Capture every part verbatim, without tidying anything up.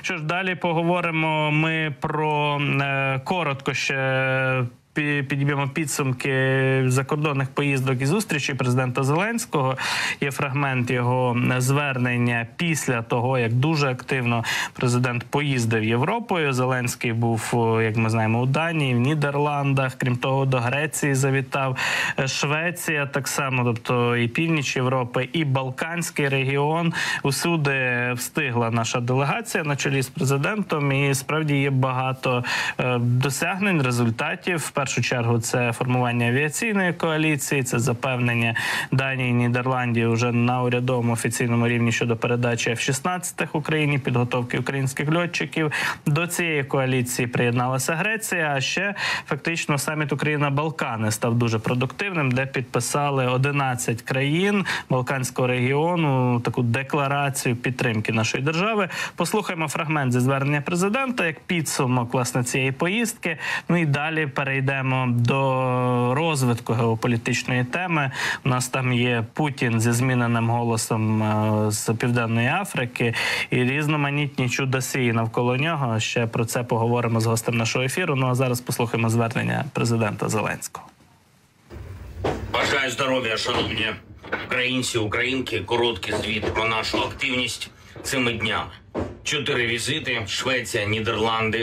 що ж, далі поговоримо ми про е, коротко ще підіб'ємо підсумки закордонних поїздок і зустрічей президента Зеленського. Є фрагмент його звернення після того, як дуже активно президент поїздив Європою. Зеленський був, як ми знаємо, у Данії, в Нідерландах, крім того, до Греції завітав, Швеція так само, тобто і північ Європи, і Балканський регіон. Усюди встигла наша делегація на чолі з президентом, і справді є багато досягнень, результатів. В першу чергу це формування авіаційної коаліції, це запевнення Данії і Нідерландів вже на урядовому офіційному рівні щодо передачі еф шістнадцять Україні, підготовки українських льотчиків. До цієї коаліції приєдналася Греція, а ще фактично саміт Україна-Балкани став дуже продуктивним, де підписали одинадцять країн Балканського регіону таку декларацію підтримки нашої держави. Послухаємо фрагмент зі звернення президента як підсумок, власне, цієї поїздки. Ну і далі перейдемо до розвитку геополітичної теми. У нас там є Путін зі зміненим голосом з Південної Африки і різноманітні чудосії навколо нього. Ще про це поговоримо з гостем нашого ефіру. Ну а зараз послухаємо звернення президента Зеленського. Бажаю здоров'я, шановні українці, українки. Короткий звіт про нашу активність цими днями. Чотири візити: Швеція, Нідерланди,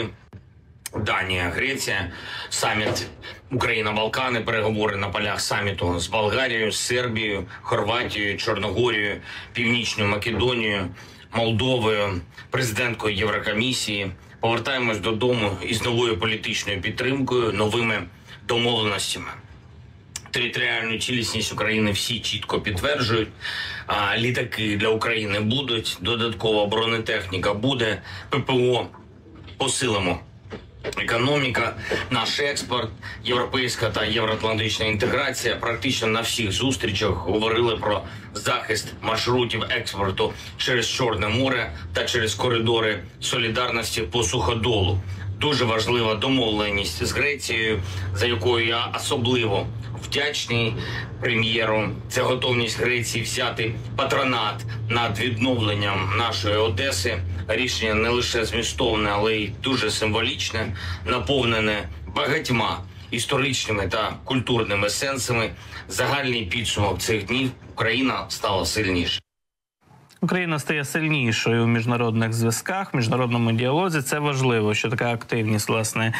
Данія, Греція, саміт Україна-Балкани, переговори на полях саміту з Болгарією, з Сербією, Хорватією, Чорногорією, Північною Македонією, Молдовою, президенткою Єврокомісії. Повертаємось додому із новою політичною підтримкою, новими домовленостями. Територіальну цілісність України всі чітко підтверджують. А, літаки для України будуть, додаткова бронетехніка буде, ППО посилимо. Економіка, наш експорт, європейська та євроатлантична інтеграція. Практично на всіх зустрічах говорили про захист маршрутів експорту через Чорне море та через коридори солідарності по суходолу. Дуже важлива домовленість з Грецією, за якою я особливо вдячний прем'єру. Це готовність Греції взяти патронат над відновленням нашої Одеси. Рішення не лише змістовне, але й дуже символічне, наповнене багатьма історичними та культурними сенсами. Загальний підсумок цих днів: Україна стала сильнішою. Україна стає сильнішою у міжнародних зв'язках, в міжнародному діалозі. Це важливо, що така активність, власне,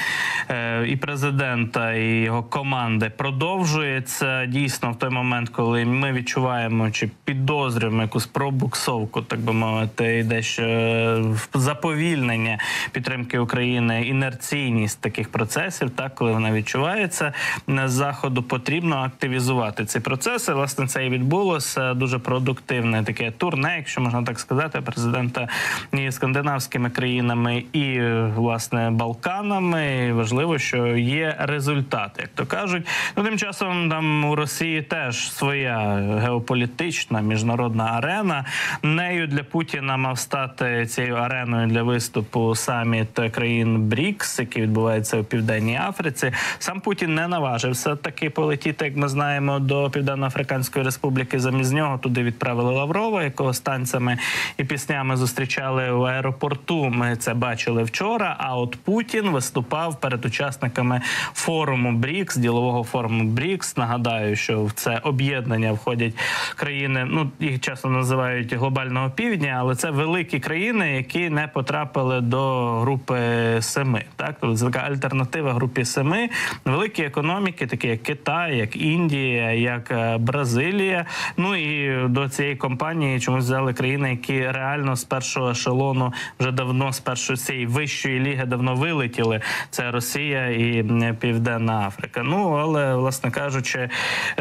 і президента, і його команди продовжується. Дійсно, в той момент, коли ми відчуваємо чи підозрюємо якусь пробуксовку, так би мовити, і дещо заповільнення підтримки України, інерційність таких процесів, так, коли вона відчувається з Заходу, потрібно активізувати ці процеси. Власне, це і відбулося. Дуже продуктивне таке турне, якщо можна так сказати, президента і скандинавськими країнами, і, власне, Балканами. І важливо, що є результати, як то кажуть. Ну, тим часом там у Росії теж своя геополітична міжнародна арена. Нею для Путіна мав стати цією ареною для виступу саміт країн БРІКС, який відбувається у Південній Африці. Сам Путін не наважився таки полетіти, як ми знаємо, до Південно-Африканської Республіки. Замість нього туди відправили Лаврова, якого танцями і піснями зустрічали в аеропорту. Ми це бачили вчора. А от Путін виступав перед учасниками форуму БРІКС, ділового форуму БРІКС. Нагадаю, що в це об'єднання входять країни, ну, їх часто називають глобального півдня, але це великі країни, які не потрапили до групи семи. Так? Тобто це така альтернатива групі семи. Великі економіки, такі як Китай, як Індія, як Бразилія. Ну і до цієї компанії чомусь взяли країни, які реально з першого ешелону вже давно, з першої цієї вищої ліги давно вилетіли. Це Росія і Південна Африка. Ну, але, власне кажучи,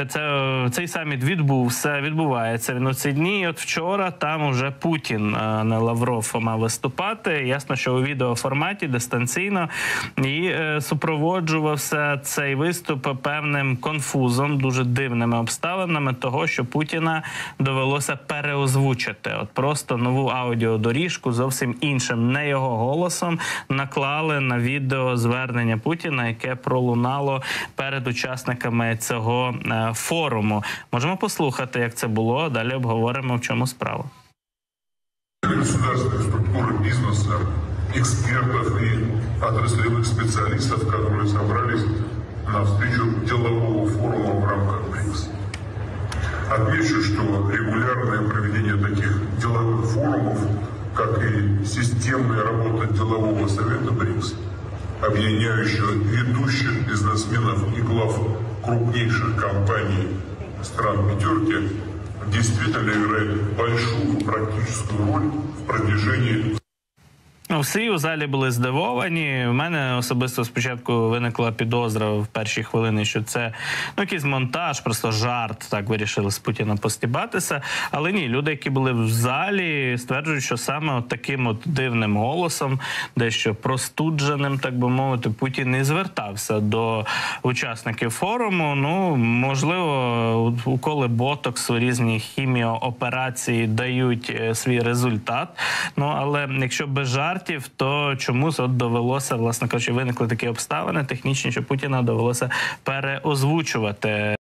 це, цей саміт відбувся, відбувається він у ці дні. І от вчора там уже Путін, а не Лавров, мав виступати. Ясно, що у відеоформаті, дистанційно. І е, супроводжувався цей виступ певним конфузом, дуже дивними обставинами того, що Путіна довелося переозвучити. От просто нову аудіодоріжку зовсім іншим, не його голосом, наклали на відео звернення Путіна, яке пролунало перед учасниками цього е, форуму. Можемо послухати, як це було, а далі обговоримо, в чому справа. Государственные структуры бизнеса экспертов и отраслевых специалистов, которые собрались на встречу делового форума в рамках БРИКС. Отмечу, что регулярное проведение таких деловых форумов, как и системная работа делового совета БРИКС, объединяющего ведущих бизнесменов и глав крупнейших компаний стран пятерки, действительно играет большую практическую роль в продвижении. Ну, всі у залі були здивовані. У мене особисто спочатку виникла підозра в перші хвилини, що це ну, якийсь монтаж, просто жарт, так вирішили з Путіна постібатися. Але ні, люди, які були в залі, стверджують, що саме от таким от дивним голосом, дещо простудженим, так би мовити, Путін і звертався до учасників форуму. Ну, можливо, уколи ботоксу, різні хіміооперації дають е, свій результат. Ну, але якщо без жартів, то чомусь от довелося, власне кажучи, виникли такі обставини технічні, що Путіна довелося переозвучувати